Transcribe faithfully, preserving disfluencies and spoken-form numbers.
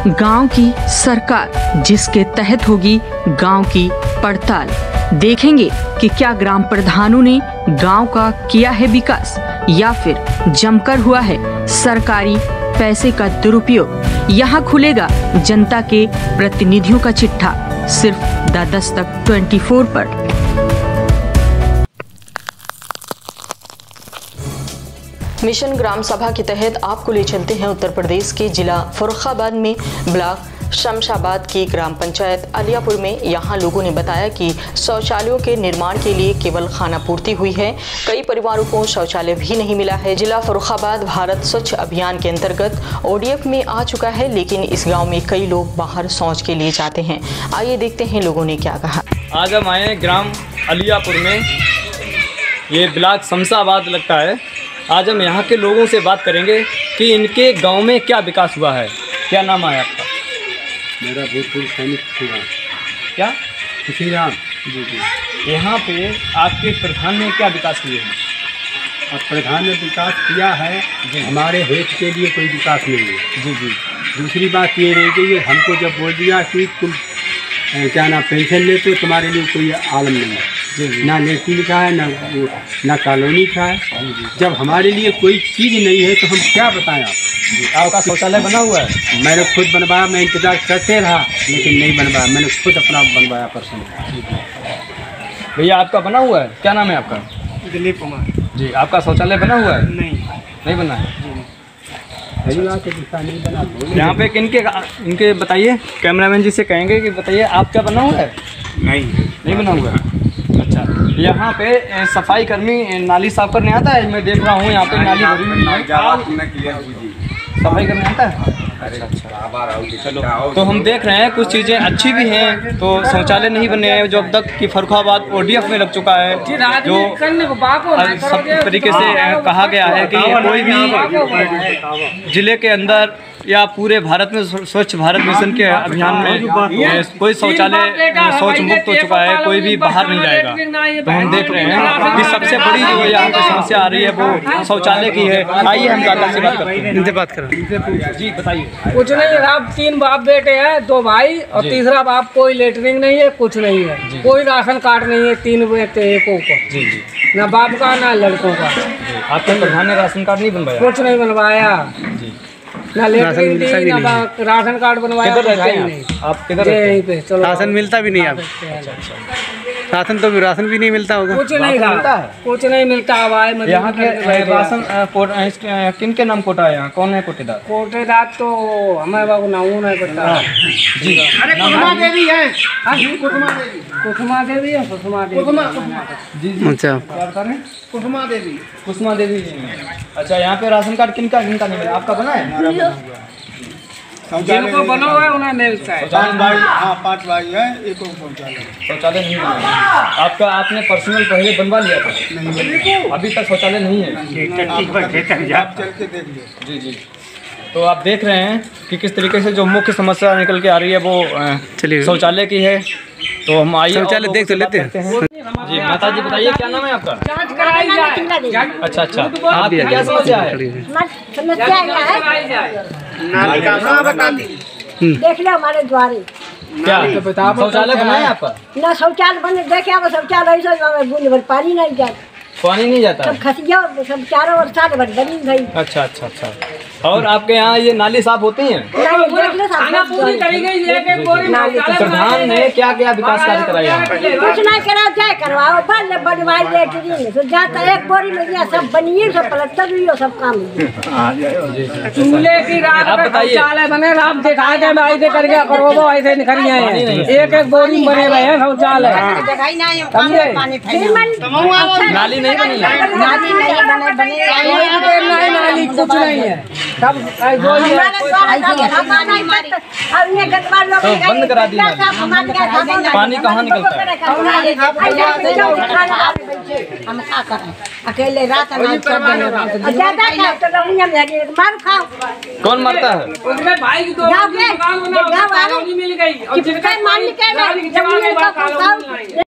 गांव की सरकार, जिसके तहत होगी गांव की पड़ताल। देखेंगे कि क्या ग्राम प्रधानों ने गांव का किया है विकास या फिर जमकर हुआ है सरकारी पैसे का दुरुपयोग। यहाँ खुलेगा जनता के प्रतिनिधियों का चिट्ठा, सिर्फ द दस्तक चौबीस पर। मिशन ग्राम सभा के तहत आपको ले चलते हैं उत्तर प्रदेश के जिला फर्रुखाबाद में ब्लॉक शमशाबाद की ग्राम पंचायत अलियापुर में। यहाँ लोगों ने बताया कि शौचालयों के निर्माण के लिए केवल खाना पूर्ति हुई है, कई परिवारों को शौचालय भी नहीं मिला है। जिला फर्रुखाबाद भारत स्वच्छ अभियान के अंतर्गत ओडीएफ में आ चुका है, लेकिन इस गांव में कई लोग बाहर शौच के लिए जाते हैं। आइए देखते हैं लोगों ने क्या कहा। आज हम आए ग्राम अलियापुर में, ये ब्लॉक शमशाबाद लगता है। आज हम यहाँ के लोगों से बात करेंगे कि इनके गांव में क्या विकास हुआ है। क्या नाम है आपका? मेरा भूतपूर्व सैनिक खुशीराम। क्या? खुशीराम। जी जी। यहाँ पे आपके प्रधान ने क्या विकास किए हैं? अब प्रधान ने विकास किया है, हमारे हित के लिए कोई विकास नहीं है। जी जी। दूसरी बात ये रही कि हमको जब बोल दिया कि तुम क्या ना पेंशन लेते हो, तुम्हारे लिए कोई आलम नहीं है, ना लेटी लिखा है, ना ना कॉलोनी का है। जब हमारे लिए कोई चीज़ नहीं है तो हम क्या बताएं आप? आपका शौचालय बना हुआ है? मैंने खुद बनवाया, मैं इंतज़ार करते रहा लेकिन नहीं बनवाया, मैंने खुद अपना बनवाया पर्सन। भैया आपका बना हुआ है? क्या नाम है आपका? दिलीप कुमार। जी। आपका शौचालय बना हुआ है? नहीं नहीं बना है। सही बात है, नहीं बना। यहाँ पे किनके इनके बताइए, कैमरामैन जी से कहेंगे कि बताइए आप क्या बना हुआ है? नहीं नहीं बना हुआ है। अच्छा, यहाँ पे सफाई कर्मी नाली साफ करने आता है? मैं देख रहा हूँ यहाँ पे नाली भरी हुई है, सफाई करने आता है? अच्छा अच्छा। चलो, तो हम देख रहे हैं कुछ चीज़ें अच्छी भी हैं, तो शौचालय नहीं बने हैं जो अब तक कि फर्रुखाबाद ओडीएफ में लग चुका है, जो सब तरीके से कहा गया है कि कोई भी जिले के अंदर या पूरे भारत में स्वच्छ भारत मिशन के अभियान में कोई शौचालय शौच मुक्त हो चुका है, कोई भी बाहर नहीं जाएगा। तो हम देख रहे हैं कि सबसे बड़ी जो यहाँ पे समस्या आ रही है वो शौचालय की है। आइए हम दादा से बात करते हैं, इनसे बात करें। जी बताइए। कुछ नहीं, आप तीन बाप बेटे हैं, दो भाई और तीसरा बाप, कोई लेटरिंग नहीं है, कुछ नहीं है, कोई राशन कार्ड नहीं है, तीन बेटे एक को। जी जी। ना बाप का ना लड़कों का। आपके प्रधान ने राशन कार्ड नहीं बनवाया? कुछ नहीं बनवाया जी। ना लेटरिंग दी, ना राशन कार्ड बनवाया। किधर रहते हैं आप? किधर यहीं पे? चलो, राशन मिलता भी नहीं आप? राशन तो राशन भी नहीं मिलता होगा? कुछ नहीं मिलता है, कुछ नहीं मिलता। अब आए यहाँ के राशन किन के नाम कोटा है? यहाँ कौन है कोटेदार? कोटेदार तो हमें बाबू नाम नहीं पता जी। अरे कुसुमा देवी है। कुसुमा देवी, कुसुमा देवी है, कुसुमा देवी। जी जी। अच्छा, क्या बता रहे हैं? कुसुमा देवी, कुसुमा देवी जी। अच्छा, यहाँ पे राशन कार्ड किनका किनका नहीं मिला? आपका बना है? जिनको बना हुआ है उन्हें मिलता है। हाँ पाँच भाई है, एक शौचालय शौचालय नहीं बना। आपका आपने पर्सनल पहले बनवा लिया था? नहीं, अभी तक शौचालय नहीं है। आप चल के देख लो। जी जी। तो आप देख रहे हैं कि किस तरीके से जो मुख्य समस्या निकल के आ रही है वो शौचालय की है। तो हम आइए शौचालय देख तो लेते हैं। जी माता जी बताइए, क्या नाम है आपका? अच्छा अच्छा। आपकी क्या समस्या है? समस्या देख लो हमारे द्वारे। क्या शौचालय बना है आपका? ना शौचालय बने, देखे अब शौचालय बूंद भर पानी नहीं जाता, पानी नहीं जाता, सब खसिया सब चारों ओर साल भर बनी भाई। अच्छा अच्छा अच्छा। और आपके यहाँ ये नाली साफ होती हैं? प्रधान ने क्या क्या विकास कार्य कराया? कुछ नहीं करा, क्या करवाओ बल बनवाई लेटरिन तो जाता एक बोरी में दिया, सब बनिए, सब पलस्तर हुई, सब काम चूल्हे की रात में शौचालय बने। आप दिखाए थे भाई से करके करो तो ऐसे निकल गए हैं, एक एक बोरी बने हुए हैं शौचालय। नाली नहीं बनी है? नाली नहीं बने बने नाली कुछ नहीं है, सब तो बंद करा दी। पानी कहाँ निकलता है? हम क्या करें, अकेले रात कौन मरता है? भाई की दो मिल गई।